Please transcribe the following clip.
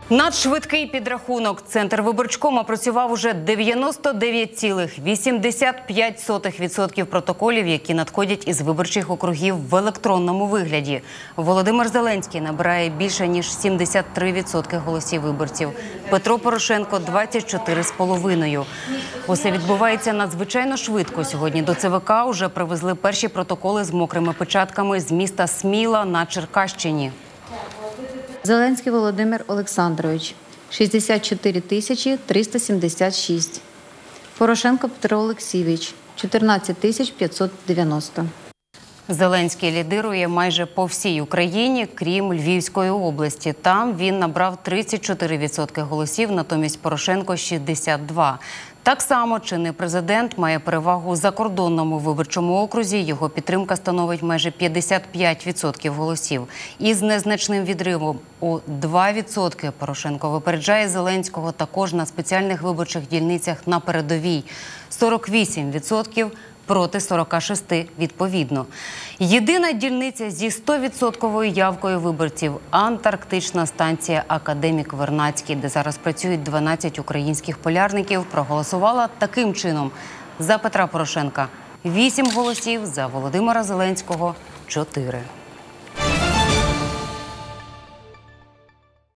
Надшвидкий підрахунок. Центр виборчкому опрацював уже 99,85% протоколів, які надходять із виборчих округів в електронному вигляді. Володимир Зеленський набирає більше ніж 73% голосів виборців. Петро Порошенко – 24,5%. Усе відбувається надзвичайно швидко. Сьогодні до ЦВК уже привезли перші протоколи з мокрими печатками з міста Сміла на Черкащині. Зеленський Володимир Олександрович – 64 376. Порошенко Петро Олексійович – 14 590. Зеленський лідирує майже по всій Україні, крім Львівської області. Там він набрав 34% голосів, натомість Порошенко – 62%. Так само чинний президент має перевагу у закордонному виборчому окрузі. Його підтримка становить майже 55% голосів. Із незначним відривом у 2% Порошенко випереджає Зеленського також на спеціальних виборчих дільницях на передовій. 48% проти 46% відповідно. Єдина дільниця зі 100% явкою виборців – антарктична станція «Академік Вернадський», де зараз працюють 12 українських полярників, проголосувала таким чином: за Петра Порошенка – 8 голосів, за Володимира Зеленського – 4.